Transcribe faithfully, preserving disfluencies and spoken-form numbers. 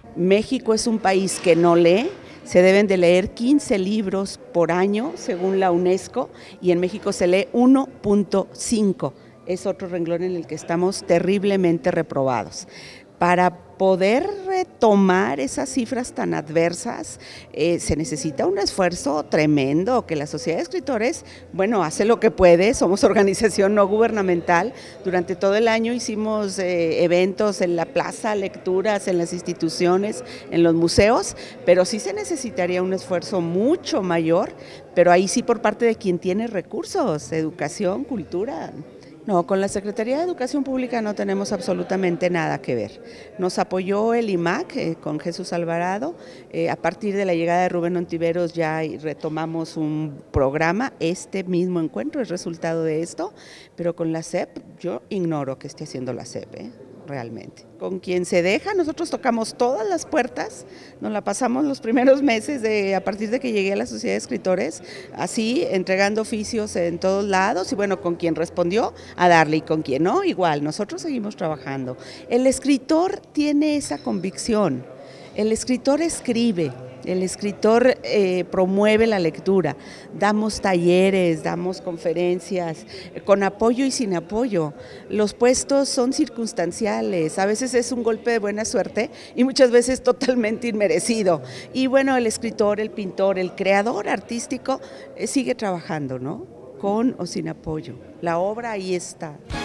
México es un país que no lee. Se deben de leer quince libros por año, según la UNESCO, y en México se lee uno punto cinco. Es otro renglón en el que estamos terriblemente reprobados. Para poder retomar esas cifras tan adversas, eh, se necesita un esfuerzo tremendo, que la Sociedad de Escritores, bueno, hace lo que puede. Somos organización no gubernamental. Durante todo el año hicimos eh, eventos en la plaza, lecturas en las instituciones, en los museos, pero sí se necesitaría un esfuerzo mucho mayor, pero ahí sí por parte de quien tiene recursos, educación, cultura. No, con la Secretaría de Educación Pública no tenemos absolutamente nada que ver. Nos apoyó el I M A C eh, con Jesús Alvarado. Eh, a partir de la llegada de Rubén Ontiveros ya retomamos un programa. Este mismo encuentro es resultado de esto, pero con la S E P yo ignoro qué esté haciendo la S E P, ¿eh? Realmente. Con quien se deja, nosotros tocamos todas las puertas, nos la pasamos los primeros meses de, a partir de que llegué a la Sociedad de Escritores, así, entregando oficios en todos lados, y bueno, con quien respondió, a darle, y con quien no, igual, nosotros seguimos trabajando. El escritor tiene esa convicción, el escritor escribe, el escritor eh, promueve la lectura, damos talleres, damos conferencias, eh, con apoyo y sin apoyo. Los puestos son circunstanciales, a veces es un golpe de buena suerte y muchas veces totalmente inmerecido. Y bueno, el escritor, el pintor, el creador artístico eh, sigue trabajando, ¿no? Con o sin apoyo. La obra ahí está.